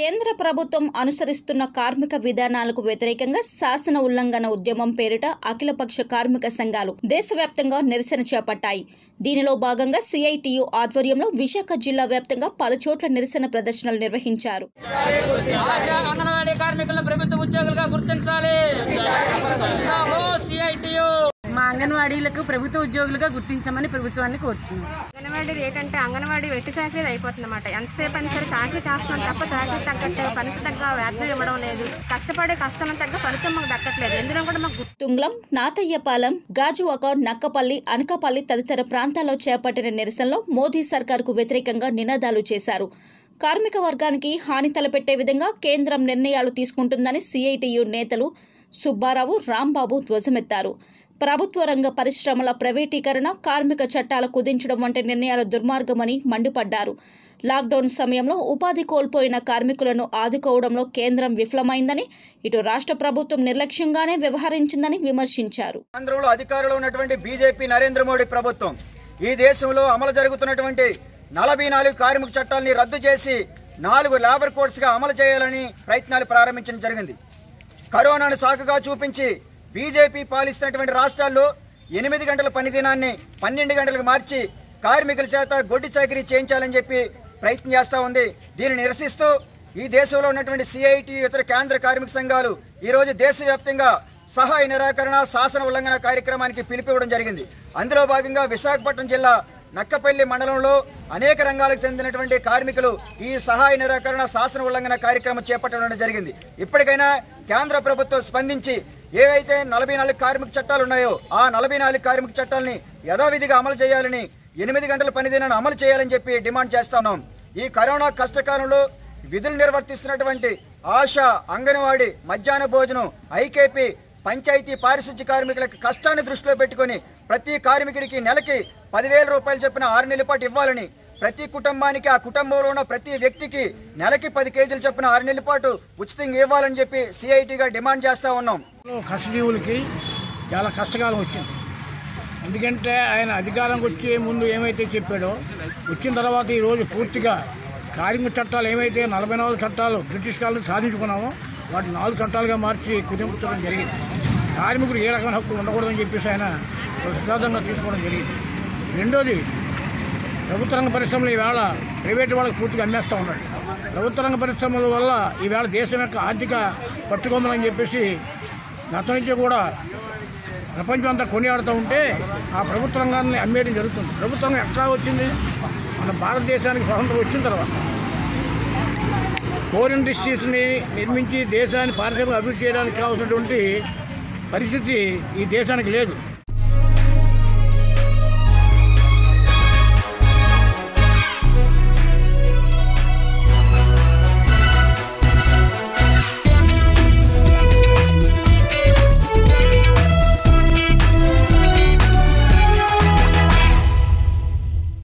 కేంద్ర ప్రభుత్వం అనుసరిస్తున్న కార్మిక విధానాలకు వ్యతిరేకంగా శాసన ఉల్లంఘన ఉద్యమం పేరిట అఖిలపక్ష కార్మిక సంఘాలు దేశవ్యాప్తంగా నిరసన చేపట్టాయి. దీనిలో భాగంగా సిఐటియు ఆధ్వర్యంలో విశాఖ జిల్లా వ్యాప్తంగా పలు చోట్ల నిరసన ప్రదర్శనలు నిర్వహించారు. మా అంగన్వాడీలకు ప్రభుత్వ ఉద్యోగులుగా గుర్తించమని ప్రభుత్వాన్ని కోరుతున్నాం. అంగన్వాడీ ఏంటంటే అంగన్వాడీ వెట్టి చాకరీ అయిపోతుందన్నమాట. ఎంతసేపు అయినా సరే చాకరీ చేస్తున్నాం తప్ప చాకరీ తగ్గట్టే పనికి తగ్గ వేతనం ఇవ్వడం లేదు. కష్టపడే కష్టాలను తగ్గ ఫలితం మాకు దక్కట్లేదు. ఎందులో కూడా మాకు తుంగ్లం, నాతయ్యపాలెం, గాజువాక, నక్కపల్లి, అనకాపల్లి తదితర ప్రాంతాల్లో చేపట్టిన నిరసనలో మోదీ సర్కారుకు వ్యతిరేకంగా నినాదాలు చేశారు. కార్మిక వర్గానికి హాని తలపెట్టే విధంగా కేంద్రం నిర్ణయాలు తీసుకుంటుందని సిఐటియు నేతలు సుబ్బారావు, రాంబాబు ధ్వజమెత్తారు. ప్రభుత్వ రంగ పరిశ్రమల ప్రైవేటీకరణ, కార్మిక చట్టాలు కుదించడం వంటి నిర్ణయాలు దుర్మార్గమని మండిపడ్డారు. లాక్డౌన్ సమయంలో ఉపాధి కోల్పోయిన కార్మికులను ఆదుకోవడంలో కేంద్రం విఫలమైందని, ఇటు రాష్ట్ర ప్రభుత్వం నిర్లక్ష్యంగానే వ్యవహరించిందని విమర్శించారు. కేంద్రంలో అధికారంలో ఉన్నటువంటి బీజేపీ నరేంద్ర మోడీ ప్రభుత్వం ఈ దేశంలో అమలు జరుగుతున్నటువంటి 44 కార్మిక చట్టాలని రద్దు చేసి 4 లేబర్ కోడ్స్గా అమలు చేయాలని ప్రయత్నాలు ప్రారంభించడం జరిగింది. కరోనాను సాకుగా చూపించి బీజేపీ పాలిస్తున్నటువంటి రాష్ట్రాల్లో 8 గంటల పని దినాన్ని 12 గంటలకు మార్చి కార్మికుల చేత గొడ్డి చాకరీ చేయించాలని చెప్పి ప్రయత్నం చేస్తూ ఉంది. దీన్ని నిరసిస్తూ ఈ దేశంలో ఉన్నటువంటి సిఐటి ఇతర కేంద్ర కార్మిక సంఘాలు ఈరోజు దేశవ్యాప్తంగా సహాయ నిరాకరణ, శాసన ఉల్లంఘన కార్యక్రమానికి పిలుపివ్వడం జరిగింది. అందులో భాగంగా విశాఖపట్నం జిల్లా నక్కపల్లి మండలంలో అనేక రంగాలకు చెందినటువంటి కార్మికులు ఈ సహాయ నిరాకరణ, శాసన ఉల్లంఘన కార్యక్రమం చేపట్టడం జరిగింది. ఇప్పటికైనా కేంద్ర ప్రభుత్వం స్పందించి ఏవైతే 44 కార్మిక చట్టాలు ఉన్నాయో ఆ 44 కార్మిక చట్టాలని యథావిధిగా అమలు చేయాలని, 8 గంటల పని దినాన్ని అమలు చేయాలని చెప్పి డిమాండ్ చేస్తున్నాం. ఈ కరోనా కష్టకాలంలో విధులు నిర్వర్తిస్తున్నటువంటి ఆశా, అంగన్వాడీ, మధ్యాహ్న భోజనం, ఐకేపీ, పంచాయతీ, పారిశుద్ధ్య కార్మికులకు కష్టాన్ని దృష్టిలో పెట్టుకుని ప్రతి కార్మికుడికి నెలకి 10,000 రూపాయలు చొప్పున 6 నెలల పాటు ఇవ్వాలని, ప్రతి కుటుంబానికి ఆ కుటుంబంలో ఉన్న ప్రతి వ్యక్తికి నెలకి 10 కేజీలు చొప్పున 6 నెలల పాటు ఉచితంగా ఇవ్వాలని చెప్పి సిఐటిగా డిమాండ్ చేస్తూ ఉన్నాం. కష్టజీవులకి చాలా కష్టకాలం వచ్చింది. ఎందుకంటే ఆయన అధికారంకి వచ్చే ముందు ఏమైతే చెప్పాడో, వచ్చిన తర్వాత ఈరోజు పూర్తిగా కార్మిక చట్టాలు ఏమైతే 44 చట్టాలు బ్రిటిష్ కాలం సాధించుకున్నామో వాటి 4 చట్టాలుగా మార్చి కుదించడం జరిగింది. కార్మికుడు ఏ రకమైన హక్కు ఉండకూడదని చెప్పేసి ఆయన సిద్ధాంతంగా తీసుకోవడం జరిగింది. రెండోది, ప్రభుత్వ రంగ పరిశ్రమలు ఈవేళ ప్రైవేటు వాళ్ళకి పూర్తిగా అమ్మేస్తూ ఉన్నాడు. ప్రభుత్వ రంగ పరిశ్రమల వల్ల ఈవేళ దేశం యొక్క ఆర్థిక పట్టుకొమ్మలని చెప్పేసి గత నుంచి కూడా ప్రపంచం అంతా కొనియాడుతూ ఉంటే ఆ ప్రభుత్వ రంగాన్ని అమ్మేయడం జరుగుతుంది. ప్రభుత్వ రంగం ఎట్లా వచ్చింది? మన భారతదేశానికి స్వతంత్రం వచ్చిన తర్వాత కోర్ ఇండస్ట్రీస్ని నిర్మించి దేశాన్ని పారిశ్రామిక అభివృద్ధి చేయడానికి కావాల్సినటువంటి పరిస్థితి ఈ దేశానికి లేదు.